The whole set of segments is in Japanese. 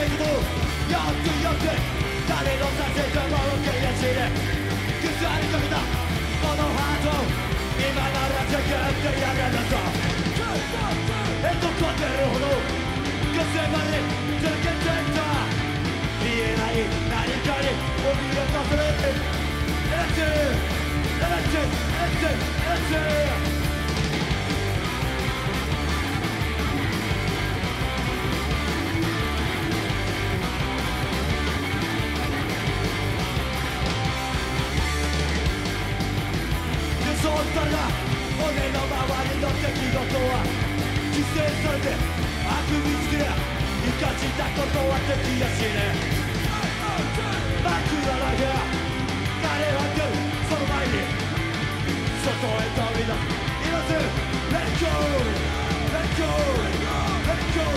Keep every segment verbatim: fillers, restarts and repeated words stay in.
ないことをよくよく誰のさせたものけやしで崩れかけたこのハート今ならじゃがってやらなさえっとこてるほど風まで続けてた見えない何かに怯えさせるエレクエレクエレクエレクエそうしたら俺の周りの出来事は犠牲されて悪見つけ生かしたことはできやしね枕だけ枯れ果てるその前に外へ飛び出す今すぐ Let go Let go Let go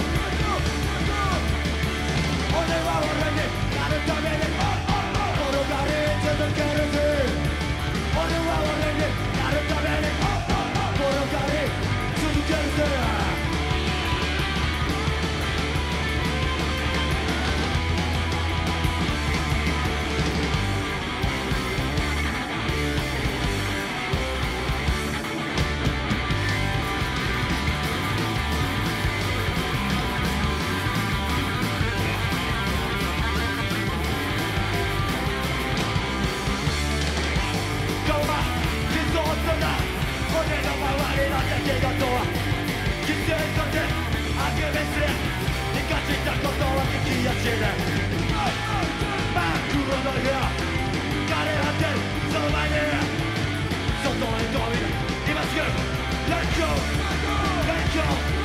俺は俺になるために転がり続けるぜ俺は俺になるために転がり続けるぜ俺の周りの出来事は犠牲としてあくびす生かしたことは聞きやしね真っ黒の部屋枯れ果てるその前に外へ飛び出す今すぐ Let go Let go